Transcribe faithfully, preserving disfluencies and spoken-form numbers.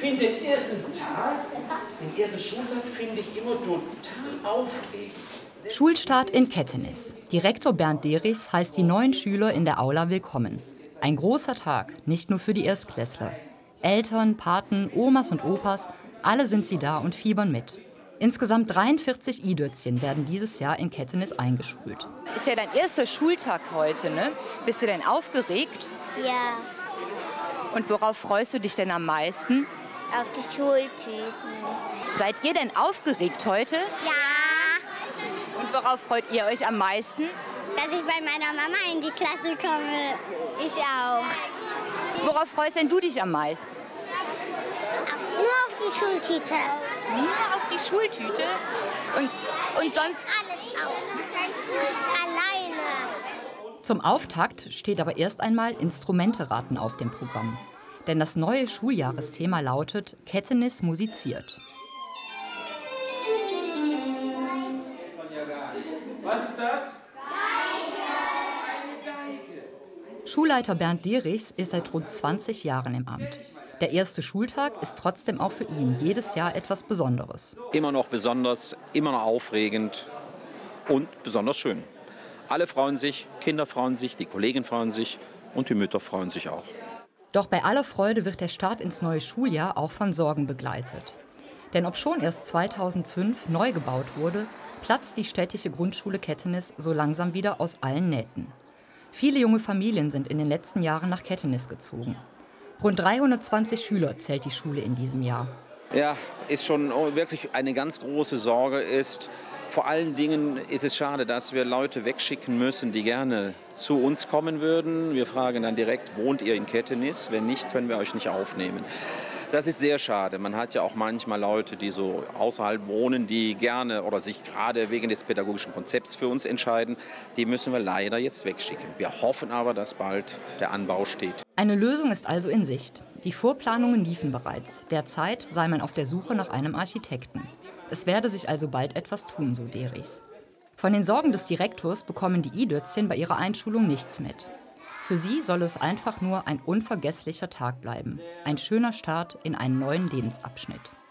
finde den ersten Tag, den ersten Schultag finde ich immer total aufregend. Schulstart in Kettenis. Direktor Bernd Derichs heißt die neuen Schüler in der Aula willkommen. Ein großer Tag, nicht nur für die Erstklässler. Eltern, Paten, Omas und Opas, alle sind sie da und fiebern mit. Insgesamt dreiundvierzig I-Dötzchen werden dieses Jahr in Kettenis eingeschult. Ist ja dein erster Schultag heute, ne? Bist du denn aufgeregt? Ja, Und worauf freust du dich denn am meisten? auf die Schultüten. Seid ihr denn aufgeregt heute? Ja, Und worauf freut ihr euch am meisten? dass ich bei meiner Mama in die Klasse komme. Ich auch. Worauf freust denn du dich am meisten? Nur auf die Schultüte. Nur auf die Schultüte? Und, und sonst? Alles auf. Alleine. Zum Auftakt steht aber erst einmal Instrumente-Raten auf dem Programm. Denn das neue Schuljahresthema lautet Kettenis musiziert. Was ist das? Schulleiter Bernd Derichs ist seit rund zwanzig Jahren im Amt. Der erste Schultag ist trotzdem auch für ihn jedes Jahr etwas Besonderes. Immer noch besonders, immer noch aufregend und besonders schön. Alle freuen sich, Kinder freuen sich, die Kollegen freuen sich und die Mütter freuen sich auch. Doch bei aller Freude wird der Start ins neue Schuljahr auch von Sorgen begleitet. Denn obschon erst zweitausendfünf neu gebaut wurde, platzt die städtische Grundschule Kettenis so langsam wieder aus allen Nähten. Viele junge Familien sind in den letzten Jahren nach Kettenis gezogen. Rund dreihundertzwanzig Schüler zählt die Schule in diesem Jahr. Ja, ist schon wirklich eine ganz große Sorge ist. Vor allen Dingen ist es schade, dass wir Leute wegschicken müssen, die gerne zu uns kommen würden. Wir fragen dann direkt, wohnt ihr in Kettenis? Wenn nicht, können wir euch nicht aufnehmen. Das ist sehr schade. Man hat ja auch manchmal Leute, die so außerhalb wohnen, die gerne oder sich gerade wegen des pädagogischen Konzepts für uns entscheiden. Die müssen wir leider jetzt wegschicken. Wir hoffen aber, dass bald der Anbau steht. Eine Lösung ist also in Sicht. Die Vorplanungen liefen bereits. Derzeit sei man auf der Suche nach einem Architekten. Es werde sich also bald etwas tun, so Derichs. Von den Sorgen des Direktors bekommen die I-Dötzchen bei ihrer Einschulung nichts mit. Für sie soll es einfach nur ein unvergesslicher Tag bleiben. Ein schöner Start in einen neuen Lebensabschnitt.